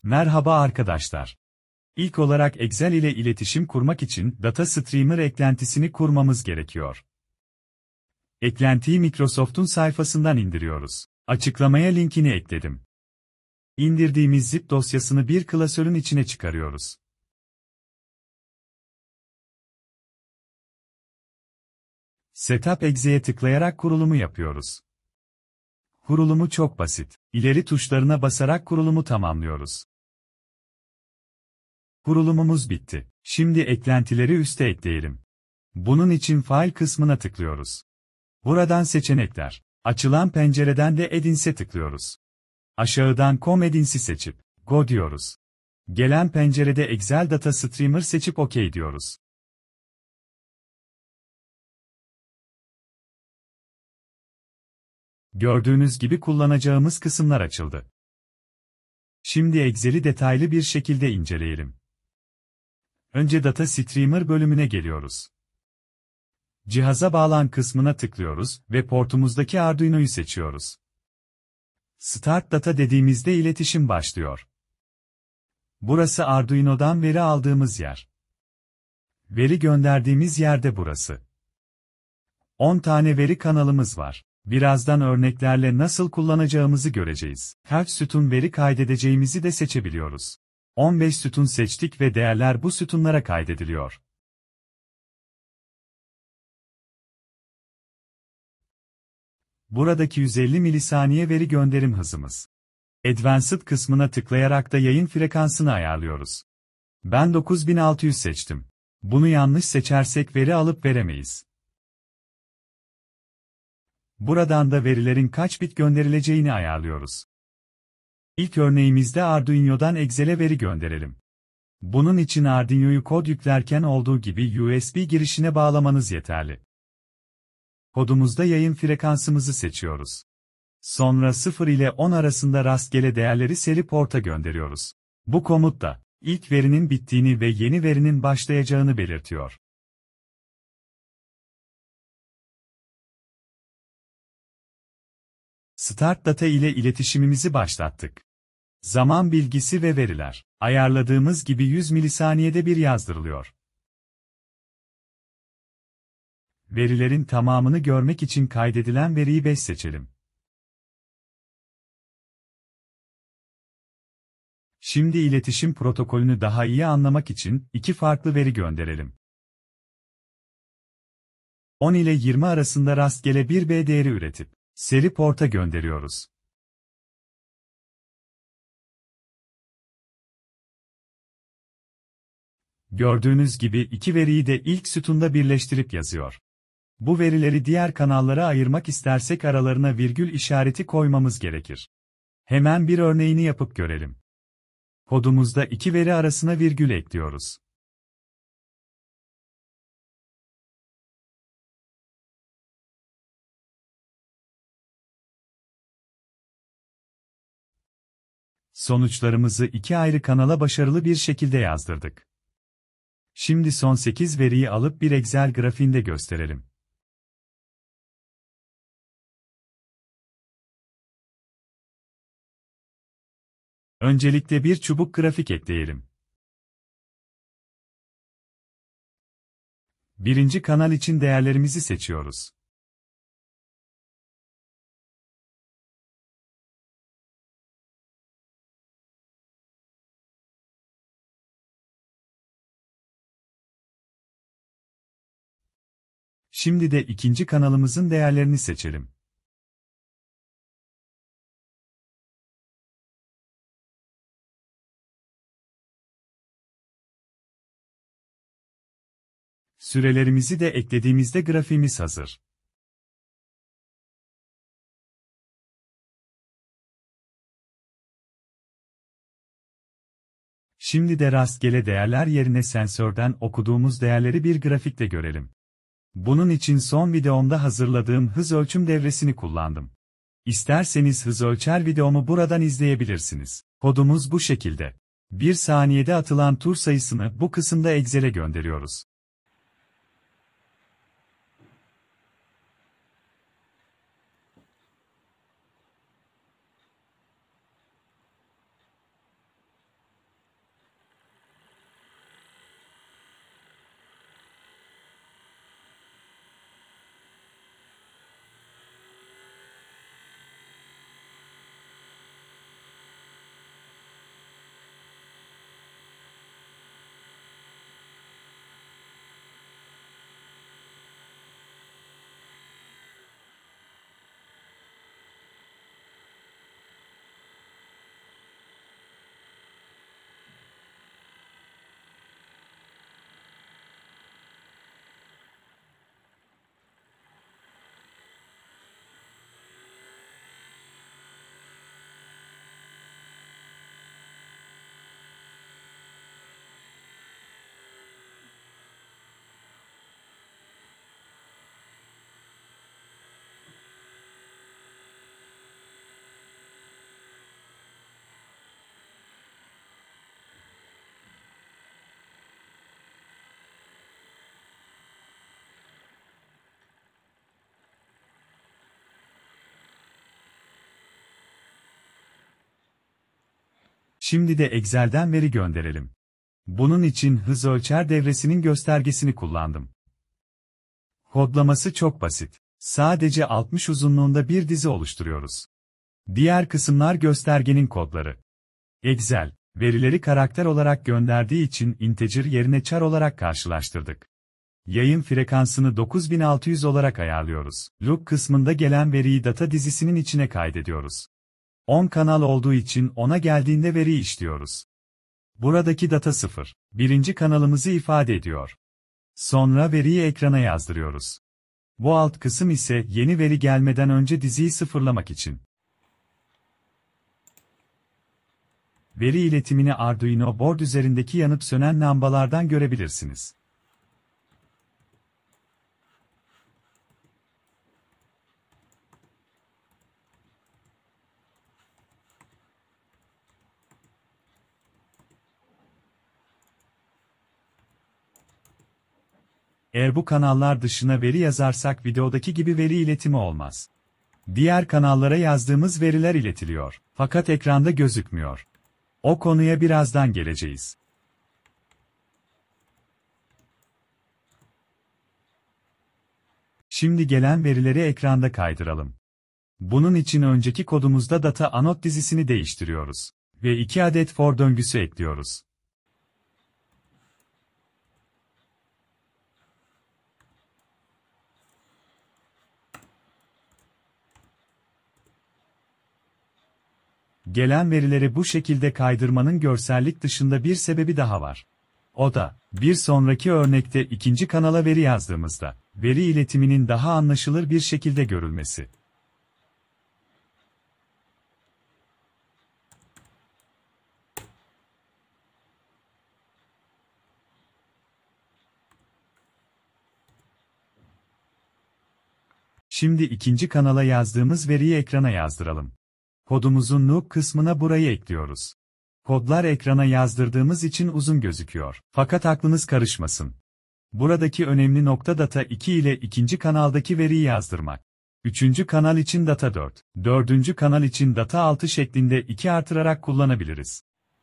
Merhaba arkadaşlar. İlk olarak Excel ile iletişim kurmak için Data Streamer eklentisini kurmamız gerekiyor. Eklentiyi Microsoft'un sayfasından indiriyoruz. Açıklamaya linkini ekledim. İndirdiğimiz zip dosyasını bir klasörün içine çıkarıyoruz. Setup Exe'ye tıklayarak kurulumu yapıyoruz. Kurulumu çok basit. İleri tuşlarına basarak kurulumu tamamlıyoruz. Kurulumumuz bitti. Şimdi eklentileri üste ekleyelim. Bunun için File kısmına tıklıyoruz. Buradan seçenekler. Açılan pencereden de Addins'e tıklıyoruz. Aşağıdan Com Addins'i seçip Go diyoruz. Gelen pencerede Excel Data Streamer seçip OK diyoruz. Gördüğünüz gibi kullanacağımız kısımlar açıldı. Şimdi Excel'i detaylı bir şekilde inceleyelim. Önce Data Streamer bölümüne geliyoruz. Cihaza bağlan kısmına tıklıyoruz ve portumuzdaki Arduino'yu seçiyoruz. Start Data dediğimizde iletişim başlıyor. Burası Arduino'dan veri aldığımız yer. Veri gönderdiğimiz yerde burası. 10 tane veri kanalımız var. Birazdan örneklerle nasıl kullanacağımızı göreceğiz. Kaç sütun veri kaydedeceğimizi de seçebiliyoruz. 15 sütun seçtik ve değerler bu sütunlara kaydediliyor. Buradaki 150 milisaniye veri gönderim hızımız. Advanced kısmına tıklayarak da yayın frekansını ayarlıyoruz. Ben 9600 seçtim. Bunu yanlış seçersek veri alıp veremeyiz. Buradan da verilerin kaç bit gönderileceğini ayarlıyoruz. İlk örneğimizde Arduino'dan Excel'e veri gönderelim. Bunun için Arduino'yu kod yüklerken olduğu gibi USB girişine bağlamanız yeterli. Kodumuzda yayın frekansımızı seçiyoruz. Sonra 0 ile 10 arasında rastgele değerleri seri porta gönderiyoruz. Bu komutta ilk verinin bittiğini ve yeni verinin başlayacağını belirtiyor. Start Data ile iletişimimizi başlattık. Zaman bilgisi ve veriler, ayarladığımız gibi 100 milisaniyede bir yazdırılıyor. Verilerin tamamını görmek için kaydedilen veriyi 5 seçelim. Şimdi iletişim protokolünü daha iyi anlamak için iki farklı veri gönderelim. 10 ile 20 arasında rastgele bir B değeri üretip seri porta gönderiyoruz. Gördüğünüz gibi iki veriyi de ilk sütunda birleştirip yazıyor. Bu verileri diğer kanallara ayırmak istersek aralarına virgül işareti koymamız gerekir. Hemen bir örneğini yapıp görelim. Kodumuzda iki veri arasına virgül ekliyoruz. Sonuçlarımızı iki ayrı kanala başarılı bir şekilde yazdırdık. Şimdi son 8 veriyi alıp bir Excel grafiğinde gösterelim. Öncelikle bir çubuk grafik ekleyelim. Birinci kanal için değerlerimizi seçiyoruz. Şimdi de ikinci kanalımızın değerlerini seçelim. Sürelerimizi de eklediğimizde grafiğimiz hazır. Şimdi de rastgele değerler yerine sensörden okuduğumuz değerleri bir grafikte görelim. Bunun için son videomda hazırladığım hız ölçüm devresini kullandım. İsterseniz hız ölçer videomu buradan izleyebilirsiniz. Kodumuz bu şekilde. 1 saniyede atılan tur sayısını bu kısımda Excel'e gönderiyoruz. Şimdi de Excel'den veri gönderelim. Bunun için hız ölçer devresinin göstergesini kullandım. Kodlaması çok basit. Sadece 60 uzunluğunda bir dizi oluşturuyoruz. Diğer kısımlar göstergenin kodları. Excel, verileri karakter olarak gönderdiği için integer yerine char olarak karşılaştırdık. Yayın frekansını 9600 olarak ayarlıyoruz. Loop kısmında gelen veriyi data dizisinin içine kaydediyoruz. 10 kanal olduğu için 10'a geldiğinde veriyi işliyoruz. Buradaki data 0, birinci kanalımızı ifade ediyor. Sonra veriyi ekrana yazdırıyoruz. Bu alt kısım ise yeni veri gelmeden önce diziyi sıfırlamak için. Veri iletimini Arduino board üzerindeki yanıp sönen lambalardan görebilirsiniz. Eğer bu kanallar dışına veri yazarsak videodaki gibi veri iletimi olmaz. Diğer kanallara yazdığımız veriler iletiliyor, fakat ekranda gözükmüyor. O konuya birazdan geleceğiz. Şimdi gelen verileri ekranda kaydıralım. Bunun için önceki kodumuzda data anot dizisini değiştiriyoruz ve 2 adet for döngüsü ekliyoruz. Gelen verileri bu şekilde kaydırmanın görsellik dışında bir sebebi daha var. O da, bir sonraki örnekte ikinci kanala veri yazdığımızda, veri iletiminin daha anlaşılır bir şekilde görülmesi. Şimdi ikinci kanala yazdığımız veriyi ekrana yazdıralım. Kodumuzun loop kısmına burayı ekliyoruz. Kodlar ekrana yazdırdığımız için uzun gözüküyor. Fakat aklınız karışmasın. Buradaki önemli nokta data 2 ile ikinci kanaldaki veriyi yazdırmak. Üçüncü kanal için data 4, dördüncü kanal için data 6 şeklinde 2 artırarak kullanabiliriz.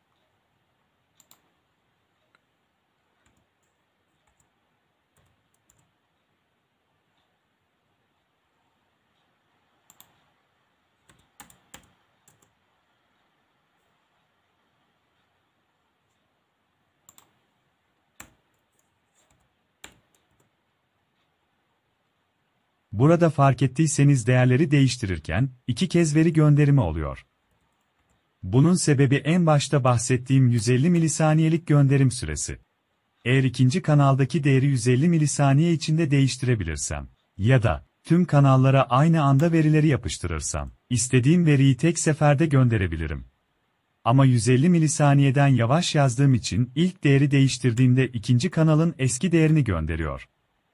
Burada fark ettiyseniz değerleri değiştirirken, 2 kez veri gönderimi oluyor. Bunun sebebi en başta bahsettiğim 150 milisaniyelik gönderim süresi. Eğer ikinci kanaldaki değeri 150 milisaniye içinde değiştirebilirsem ya da tüm kanallara aynı anda verileri yapıştırırsam, istediğim veriyi tek seferde gönderebilirim. Ama 150 milisaniyeden yavaş yazdığım için ilk değeri değiştirdiğimde ikinci kanalın eski değerini gönderiyor.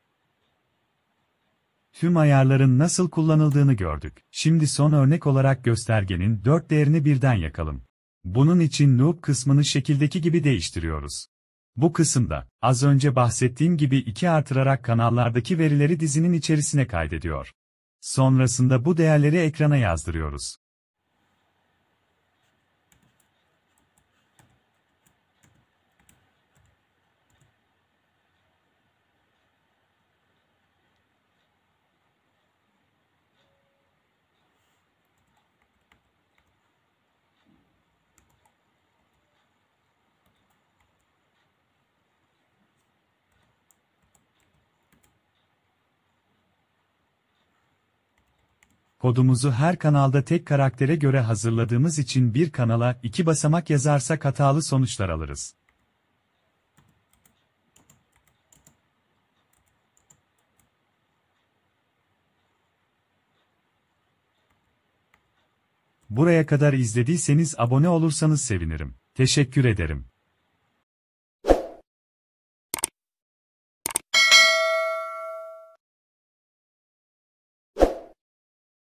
Tüm ayarların nasıl kullanıldığını gördük. Şimdi son örnek olarak göstergenin 4 değerini birden yakalım. Bunun için loop kısmını şekildeki gibi değiştiriyoruz. Bu kısımda, az önce bahsettiğim gibi 2 artırarak kanallardaki verileri dizinin içerisine kaydediyor. Sonrasında bu değerleri ekrana yazdırıyoruz. Kodumuzu her kanalda tek karaktere göre hazırladığımız için bir kanala 2 basamak yazarsak hatalı sonuçlar alırız. Buraya kadar izlediyseniz abone olursanız sevinirim. Teşekkür ederim.